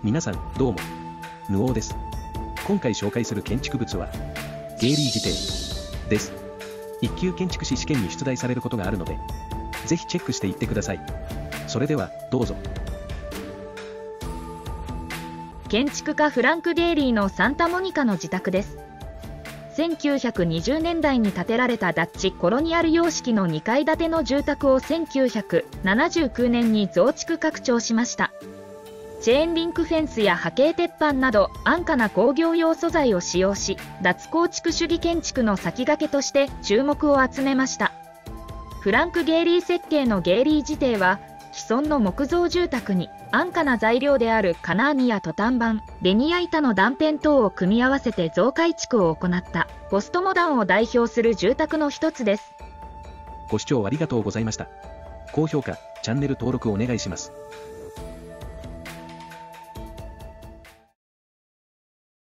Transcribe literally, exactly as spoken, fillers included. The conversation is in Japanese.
皆さんどうも、ヌオーです。今回紹介する建築物はゲイリー自邸です。一級建築士試験に出題されることがあるので、ぜひチェックしていってください。それではどうぞ。 建築家フランク・ゲイリーのサンタモニカの自宅です。せんきゅうひゃくにじゅうねんだいに建てられたダッチコロニアル様式のにかい建ての住宅をせんきゅうひゃくななじゅうきゅうねんに増築拡張しました。チェーンリンクフェンスや波形鉄板など安価な工業用素材を使用し、脱構築主義建築の先駆けとして注目を集めました。フランク・ゲイリー設計のゲイリー自邸は、既存の木造住宅に安価な材料である金網やトタン板、ベニヤ板の断片等を組み合わせて増改築を行ったポストモダンを代表する住宅の一つです。 ご視聴ありがとうございました。高評価、チャンネル登録お願いします。